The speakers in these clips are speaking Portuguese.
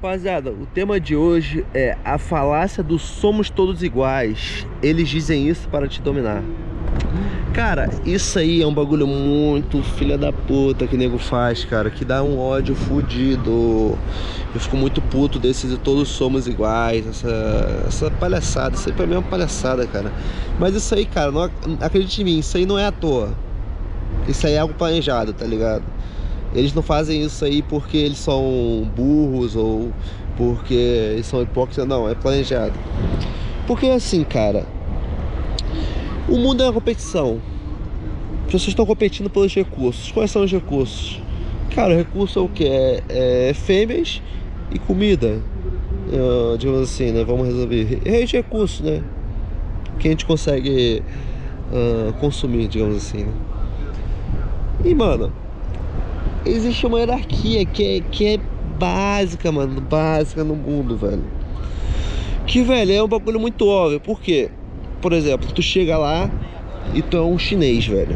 rapaziada, o tema de hoje é a falácia do somos todos iguais. Eles dizem isso para te dominar. Cara, isso aí é um bagulho muito filha da puta que nego faz, cara, que dá um ódio fudido. Eu fico muito puto desses e todos somos iguais, essa palhaçada. Isso aí pra mim é uma palhaçada, cara. Mas isso aí, cara, não, acredite em mim, isso aí não é à toa. Isso aí é algo planejado, tá ligado? Eles não fazem isso aí porque eles são burros ou porque eles são hipócritas, não, é planejado. Porque assim, cara, o mundo é uma competição. As pessoas estão competindo pelos recursos. Quais são os recursos? Cara, o recurso é o que? É fêmeas e comida. Digamos assim, né? Vamos resolver. É recurso, né? Que a gente consegue consumir, digamos assim, né? E, mano, existe uma hierarquia que é básica, mano. Básica no mundo, velho. Que, velho, é um bagulho muito óbvio. Por quê? Por exemplo, tu chega lá e tu é um chinês, velho.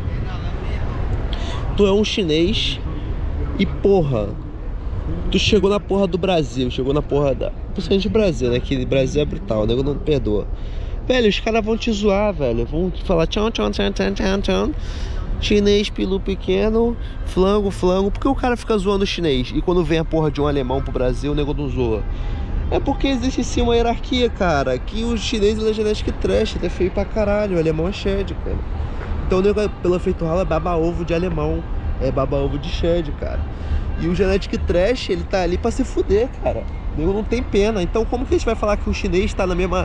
Tu é um chinês e, porra, tu chegou na porra do Brasil. Chegou na porra da... Principalmente do Brasil, né? Que Brasil é brutal, o nego não perdoa. Velho, os caras vão te zoar, velho. Vão falar tchau, tchau, tchau, tchau, tchau, tchau. Chinês, pilu pequeno, flango, flango. Por que o cara fica zoando o chinês? E quando vem a porra de um alemão pro Brasil, o nego não zoa? É porque existe sim uma hierarquia, cara. Que o chinês é genética trash, ele é feio pra caralho. O alemão é shed, cara. Então o nego, pelo efeito rala, é baba-ovo de alemão. É baba-ovo de shed, cara. E o genético trash, ele tá ali pra se fuder, cara. O nego não tem pena. Então como que a gente vai falar que o chinês tá na mesma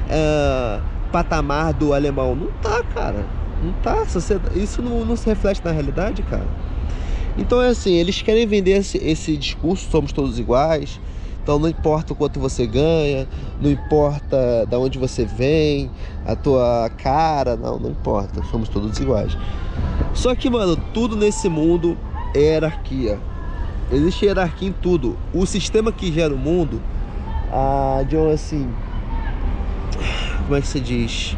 patamar do alemão? Não tá, cara. Não tá, isso não se reflete na realidade, cara. Então é assim, eles querem vender esse discurso, somos todos iguais. Então não importa o quanto você ganha, não importa de onde você vem, a tua cara, não importa, somos todos iguais. Só que, mano, tudo nesse mundo é hierarquia. Existe hierarquia em tudo. O sistema que gera o mundo, digamos assim, como é que se diz?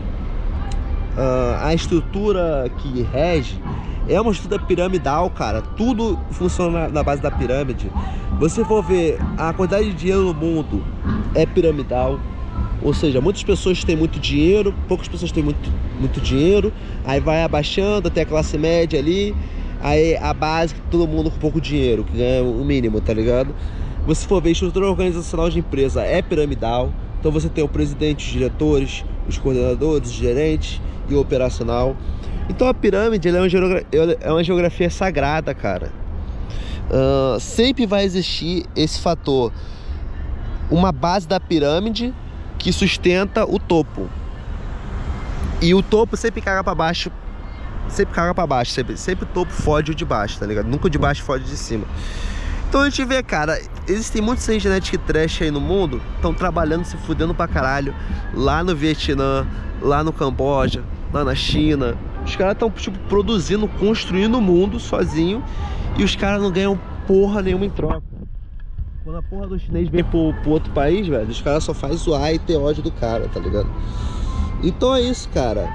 A estrutura que rege é uma estrutura piramidal, cara. Tudo funciona na base da pirâmide. Você for ver, a quantidade de dinheiro no mundo é piramidal. Ou seja, muitas pessoas têm muito dinheiro, poucas pessoas têm muito dinheiro. Aí vai abaixando até a classe média ali. Aí a base, todo mundo com pouco dinheiro, que ganha o mínimo, tá ligado? Você for ver, a estrutura organizacional de empresa é piramidal. Então você tem o presidente, os diretores, os coordenadores, os gerentes e o operacional. Então a pirâmide ela é uma geografia sagrada, cara. Sempre vai existir esse fator, uma base da pirâmide que sustenta o topo. E o topo sempre caga pra baixo. Sempre o topo fode o de baixo, tá ligado? Nunca o de baixo fode de cima. Então a gente vê, cara, existem muitos sem genética trash aí no mundo, estão trabalhando, se fudendo pra caralho, lá no Vietnã, lá no Camboja, lá na China. Os caras estão, tipo, produzindo, construindo o mundo sozinho, e os caras não ganham porra nenhuma em troca. Quando a porra do chinês vem pro outro país, velho, os caras só fazem zoar e ter ódio do cara, tá ligado? Então é isso, cara.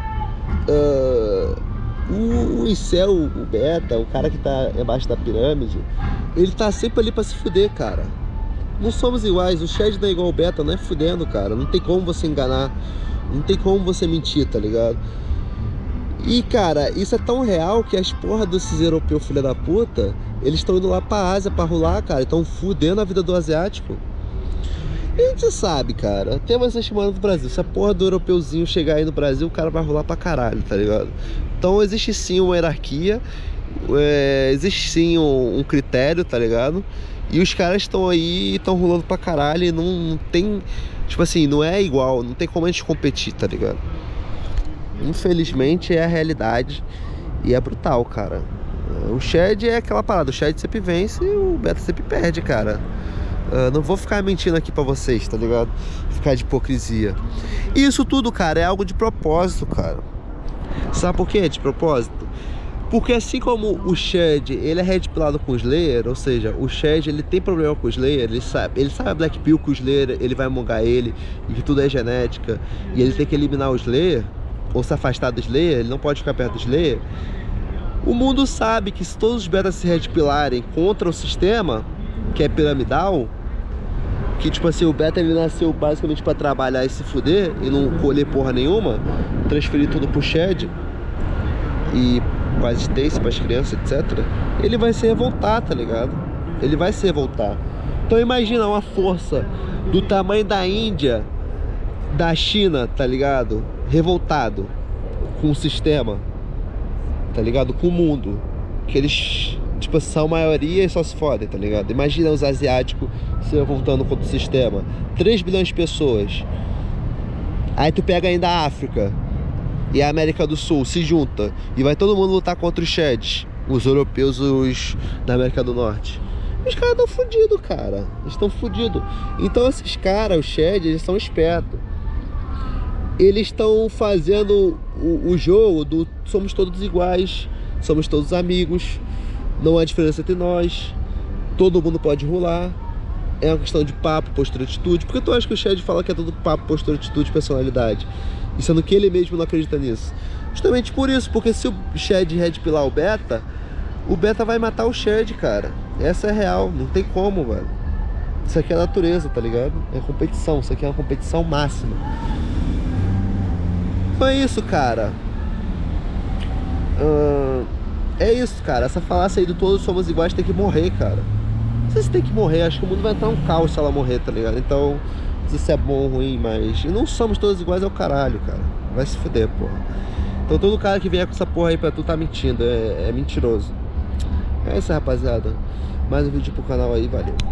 O incel, o beta, o cara que tá embaixo da pirâmide, ele tá sempre ali pra se fuder, cara. Não somos iguais, o shed não é igual ao beta, não é fudendo, cara. Não tem como você enganar, não tem como você mentir, tá ligado? E, cara, isso é tão real que as porra desses europeus filha da puta, eles estão indo lá pra Ásia pra rolar, cara. Estão fudendo a vida do asiático. E a gente sabe, cara, até você chamando do Brasil, se a porra do europeuzinho chegar aí no Brasil, o cara vai rolar pra caralho, tá ligado? Então existe sim uma hierarquia, existe sim um critério, tá ligado? E os caras estão aí, estão rolando pra caralho e não tem, tipo assim, não é igual, não tem como a gente competir, tá ligado? Infelizmente é a realidade e é brutal, cara. O shed é aquela parada, o shed sempre vence e o beta sempre perde, cara. Não vou ficar mentindo aqui pra vocês, tá ligado? Ficar de hipocrisia. E isso tudo, cara, é algo de propósito, cara. Sabe por quê? De propósito? Porque assim como o shed, ele é red pillado com o Slayer, ou seja, o shed, ele tem problema com o Slayer, ele sabe a Black Pill que o Slayer, ele vai mongar ele, e que tudo é genética, e ele tem que eliminar o Slayer, ou se afastar do Slayer, ele não pode ficar perto do Slayer. O mundo sabe que se todos os betas se red pillarem contra o sistema, que é piramidal, Que tipo assim, o beta ele nasceu basicamente pra trabalhar e se fuder e não colher porra nenhuma, transferir tudo pro Shed e com a assistência pras crianças, etc. Ele vai se revoltar, tá ligado? Ele vai se revoltar. Então imagina uma força do tamanho da Índia, da China, tá ligado? Revoltado com o sistema, tá ligado? Com o mundo. Que eles, tipo, são maioria e só se fodem, tá ligado? Imagina os asiáticos se revoltando contra o sistema. 3 bilhões de pessoas. Aí tu pega ainda a África e a América do Sul, se junta e vai todo mundo lutar contra os Sheds, os europeus, os da América do Norte. Os caras estão fodidos, cara. Eles estão fodidos. Então esses caras, os Sheds, eles são espertos. Eles estão fazendo o jogo do somos todos iguais, somos todos amigos, não há diferença entre nós, todo mundo pode rolar. É uma questão de papo, postura, atitude. Por que tu acha que o Shed fala que é tudo papo, postura, atitude, personalidade? E sendo que ele mesmo não acredita nisso. Justamente por isso, porque se o Shed redpilar o Beta vai matar o Shed, cara. Essa é real, não tem como, velho. Isso aqui é natureza, tá ligado? É competição, isso aqui é uma competição máxima. Então é isso, cara. É isso, cara. Essa falácia aí do todos somos iguais tem que morrer, cara. Não sei se tem que morrer, acho que o mundo vai entrar um caos se ela morrer, tá ligado? Então, não sei se é bom ou ruim, mas não somos todos iguais ao caralho, cara. Vai se fuder, porra. Então todo cara que vier com essa porra aí pra tu tá mentindo, é mentiroso. É isso, rapaziada. Mais um vídeo pro canal aí, valeu.